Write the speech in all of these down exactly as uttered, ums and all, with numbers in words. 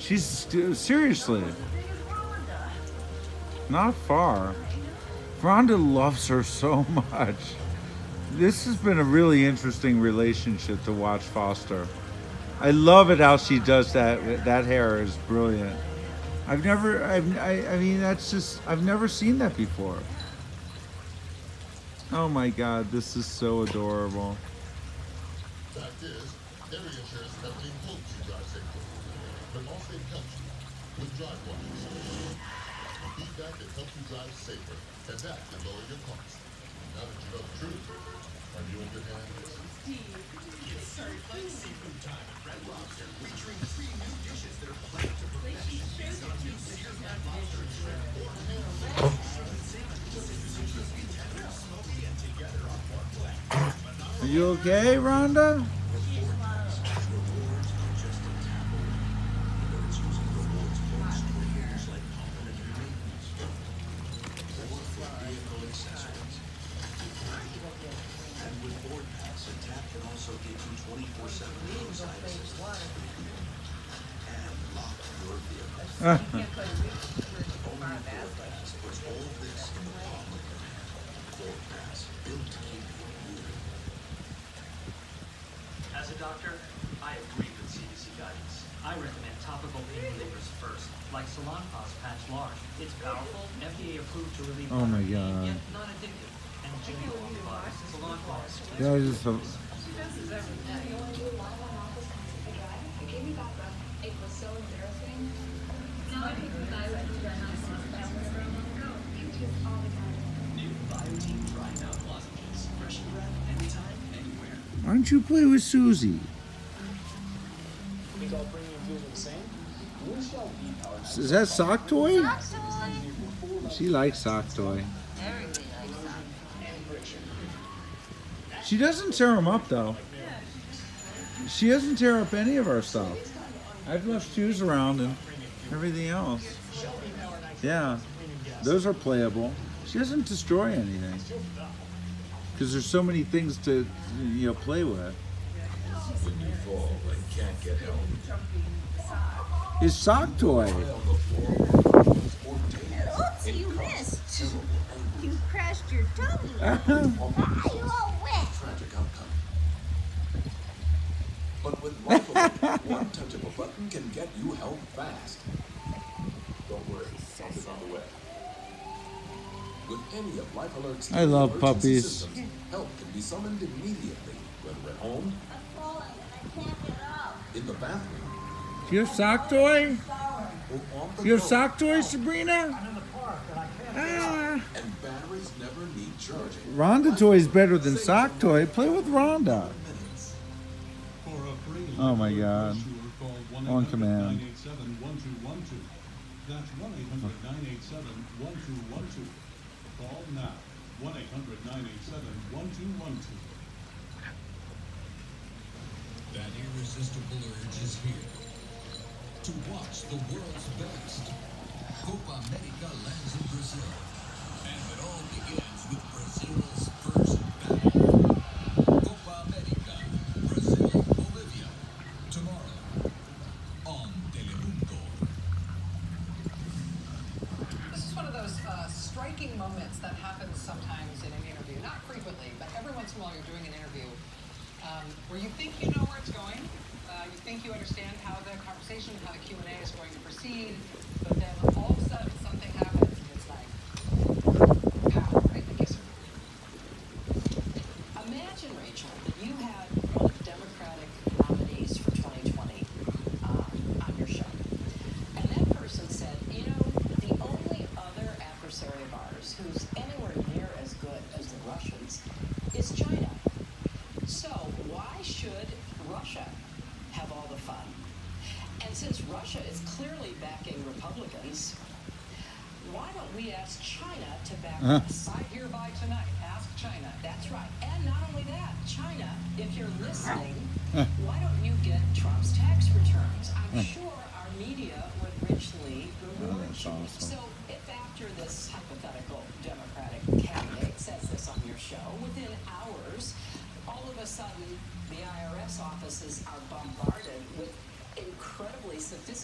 She's seriously not far. Rhonda loves her so much. This has been a really interesting relationship to watch foster. I love it how she does that. That hair is brilliant. I've never, I've, I, I mean, that's just, I've never seen that before. Oh my God, this is so adorable. Fact is, every insurance company hopes you drive safely, but Allstate helps you with drive watches. Feedback that helps you drive safer, and that can lower your costs. Now that you know the truth, are you in good hands? Steve, it's certified seafood time at Red Lobster, featuring three new dishes that are planned to perfection based on new seared red lobster and shrimp, or ham. Smoky and together on one plate. Are you okay, Rhonda? Uh. As a doctor, I agree with C D C guidance. I recommend topical pain relievers first, like Salon Paws Patch Large. It's powerful, F D A approved to relieve Oh my pain, God. yet not addictive. And genuine products, Salon Paws. Yeah, I just have... It was so embarrassing. Why don't you play with Susie? Is that sock toy? She likes sock toy. She doesn't tear them up though. She doesn't tear up any of our stuff. I've left shoes around and everything else. Yeah, those are playable. She doesn't destroy anything because there's so many things to, you know, play with. When you fall and can't get help. His sock toy. Oops, you missed. You crashed your tummy. Ah, you all wet. Tragic outcome. But with Life Alert, one touch of a button can get you help fast. Don't worry, help is on the way. With any of Life Alert's I love emergency puppies. systems, help can be summoned immediately, whether at home, I'm falling and I can't get up. in the bathroom, Do you have sock toy? or on the You have go. sock toy, Sabrina? I'm in the park and I can't. Ah. And batteries never need charging. Rhonda toy is better than sock toy. Play with Rhonda. Minutes. Oh my God. On command. That's one eight hundred nine eight seven one two one two. Call now. one eight hundred nine eight seven one two one two. That irresistible urge is here to watch the world's best. Copa America lands in Brazil, and it all begins with Brazil's first battle. Copa America, Brazil, Bolivia, tomorrow on Telemundo. This is one of those uh, striking moments that happens sometimes in an interview. Not frequently, but every once in a while you're doing an interview um, where you think you know where it's going. Uh, you think you understand how the conversation, how the Q and A is going to proceed, but then all of a sudden something happens and it's like, pow, right in the kisser. Imagine, Rachel, that you had one of the Democratic nominees for twenty twenty um, on your show. And that person said, you know, the only other adversary of ours who's anywhere near as good as the Russians is China. So why should Russia have all the fun? And since Russia is clearly backing Republicans, why don't we ask China to back Uh-huh. us? I hereby tonight ask China. That's right. And not only that, China, if you're listening, why don't you get Trump's tax returns? I'm sure our media would richly reward that's you. awesome. So if after this hypothetical Democratic candidate says this on your show, within hours, all of a sudden the I R S offices are bombarded with incredibly sophisticated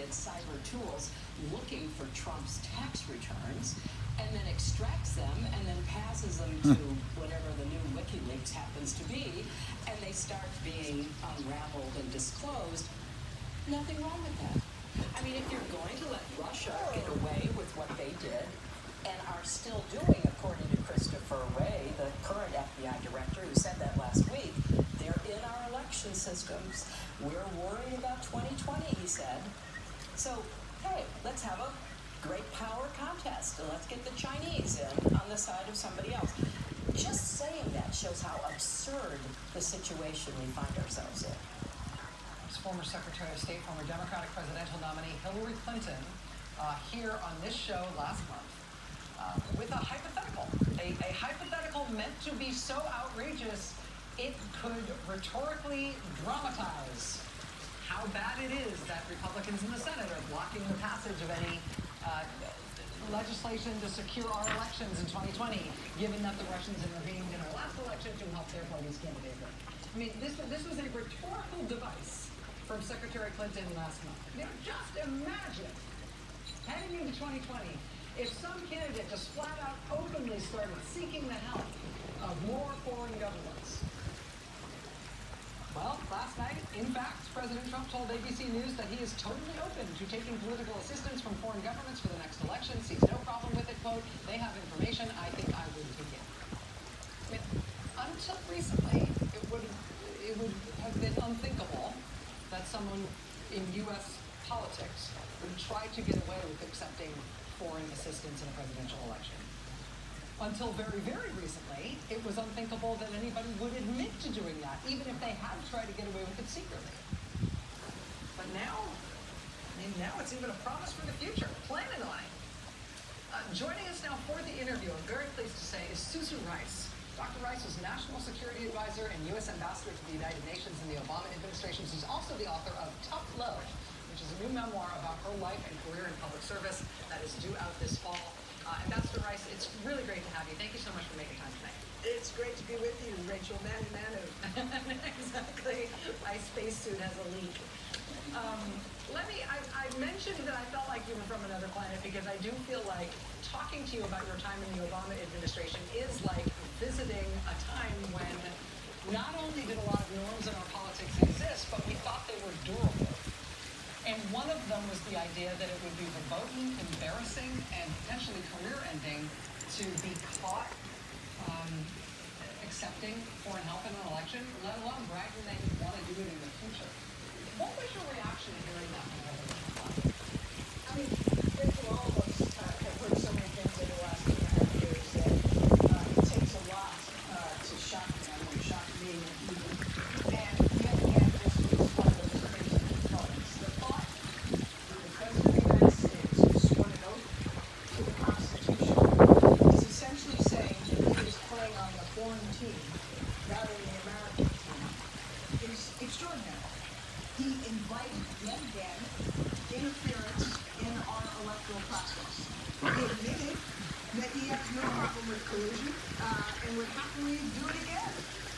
sophisticated cyber tools looking for Trump's tax returns, and then extracts them and then passes them to whatever the new WikiLeaks happens to be, and they start being unraveled and disclosed. Nothing wrong with that. I mean, if you're going to let Russia get away with what they did and are still doing, according to Christopher Wray, the current F B I director who said that last week, they're in our election systems. We're worried about twenty twenty, he said. So, hey, let's have a great power contest, and let's get the Chinese in on the side of somebody else. Just saying that shows how absurd the situation we find ourselves in. Former Secretary of State, former Democratic presidential nominee Hillary Clinton, uh, here on this show last month uh, with a hypothetical. A, a hypothetical meant to be so outrageous it could rhetorically dramatize how bad it is that Republicans in the Senate are blocking the passage of any uh, legislation to secure our elections in twenty twenty, given that the Russians intervened in our last election to help their party's candidate win. I mean, this, this was a rhetorical device from Secretary Clinton last month. You know, just imagine, heading into twenty twenty, if some candidate just flat out openly started seeking the help of more foreign governments. Well, last night, in fact, President Trump told A B C News that he is totally open to taking political assistance from foreign governments for the next election. Sees no problem with it, quote, they have information, I think I would take it. I mean, until recently, it would, it would have been unthinkable that someone in U S politics would try to get away with accepting foreign assistance in a presidential election. Until very, very recently, it was unthinkable that anybody would admit to doing that, even if they had tried to get away with it secretly. But now, I mean, now it's even a promise for the future, planning on it. Uh, joining us now for the interview, I'm very pleased to say, is Susan Rice. Doctor Rice was National Security Advisor and U S Ambassador to the United Nations in the Obama administration. She's also the author of Tough Love, which is a new memoir about her life and career in public service that is due out this fall. Uh, Ambassador Rice, it's really great to have you. Thank you so much for making time tonight. It's great to be with you, Rachel. Manu Manu. Exactly. My spacesuit has a leak. Um, let me, I, I mentioned that I felt like you were from another planet because I do feel like talking to you about your time in the Obama administration is like visiting a time when not only did a lot of norms in our politics exist, but we thought they were durable. And one of them was the idea that it would be verboten, embarrassing, and potentially career-ending to be caught um, accepting foreign help in an election, let alone bragging that you want to do it in the future. What was your reaction to hearing that? I mean, Rachel, all of us uh, have heard so many things in the last two and a half years that uh, it takes a lot uh, to shock me. I know it shocked me even. And yet again, this was one of those crazy moments. The thought that the President of the United States, who sworn an oath to the Constitution, is essentially saying that he is playing on the foreign team rather than the American team is extraordinary. He invited yet again interference in our electoral process. He admitted that he has no problem with collusion uh, and would happily do it again.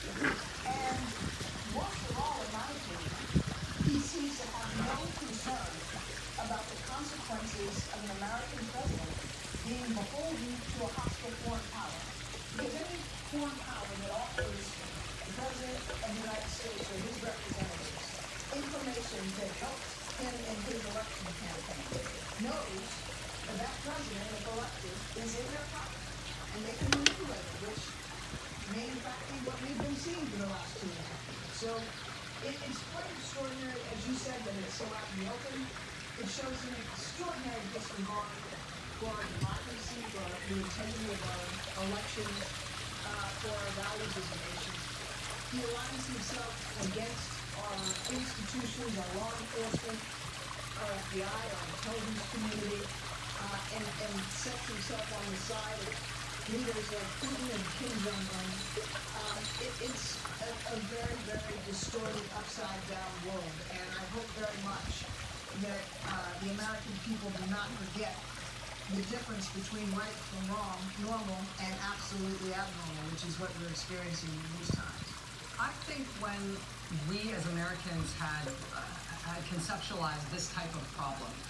And most of all, in my opinion, he seems to have no concern about the consequences of an American president being beholden to a hostile foreign power. Because any foreign power that offers the President of the United States or his representatives information that helps him in his election campaign knows that that president, if elected, is in their pocket. And they can manipulate it, which may in fact be what we've been seeing for the last two and a half years. So it, it's quite extraordinary, as you said, that it's so out in the open. It shows an extraordinary disregard for our democracy, for our, the integrity of our elections, uh, for our values as a nation. He aligns himself against our institutions, our law enforcement, our F B I, our intelligence community, uh, and, and sets himself on the side of leaders like Putin and Kim Jong-un. Um, it, it's a, a very, very distorted, upside-down world, and I hope very much that uh, the American people do not forget the difference between right from wrong, normal, and absolutely abnormal, which is what we're experiencing in these times. I think when we as Americans had, uh, had conceptualized this type of problem,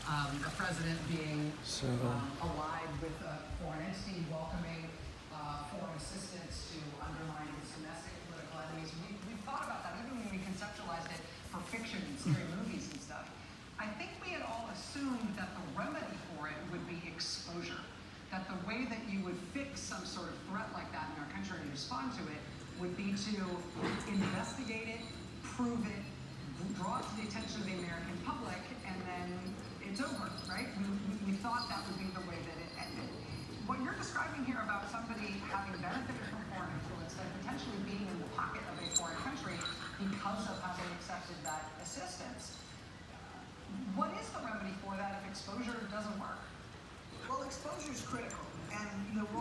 um, a president being So- um, allied with a foreign entity, welcoming uh, foreign assistance to undermine its domestic political enemies. We, we've thought about that even when we conceptualized it for fiction and scary movies and stuff. I think we had all assumed that the remedy for it would be exposure. That the way that you would fix some sort of threat like that in our country and respond to it would be to investigate it, prove it, draw it to the attention of the American public, and then it's over, right? We, we, we thought that would be the way that it ended. What you're describing here about somebody having benefited from foreign influence and potentially being in the pocket of a foreign country because of having accepted that assistance, what is the remedy for that if exposure doesn't work? Well, exposure is critical, and the